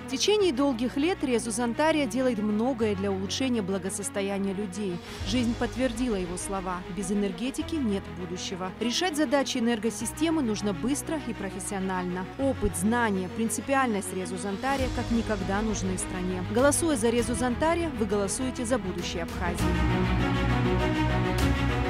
В течение долгих лет Резус Антария делает многое для улучшения благосостояния людей. Жизнь подтвердила его слова: без энергетики нет будущего. Решать задачи энергосистемы нужно быстро и профессионально. Опыт, знания, принципиальность Резус Антария как никогда нужны стране. Голосуя за Резус Антария, вы голосуете за будущее Абхазии.